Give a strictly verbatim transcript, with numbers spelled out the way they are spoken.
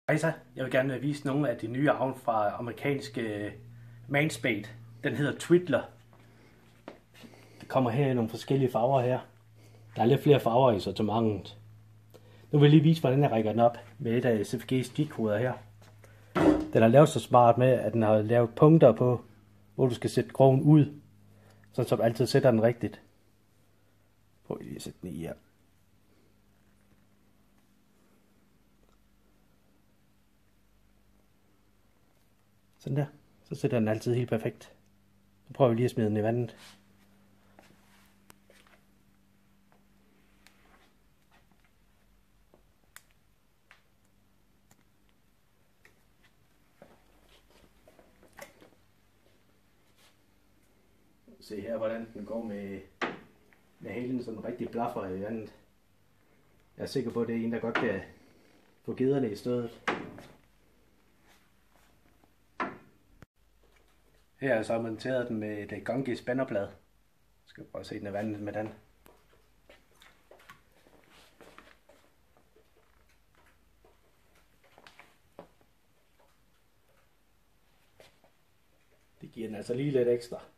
Hej så, jeg vil gerne vise nogle af de nye avn fra amerikanske Manspade. Den hedder Twiddler. Det kommer her i nogle forskellige farver her. Der er lidt flere farver i sortimentet. Nu vil jeg lige vise, hvordan jeg rækker den op med et af S F G's G-koder her. Den har lavet så smart med, at den har lavet punkter på, hvor du skal sætte krogen ud, så du altid sætter den rigtigt. Prøv lige at sætte den i her. Sådan der. Så sætter den altid helt perfekt. Nu prøver vi lige at smide den i vandet. Se her, hvordan den går med, med halen sådan rigtig blaffer i vandet. Jeg er sikker på, at det er en, der godt kan få gederne i stødet. Her har jeg så monteret den med et Gongi spænderblad. Jeg skal prøve at se den i vandet med den. Det giver den altså lige lidt ekstra.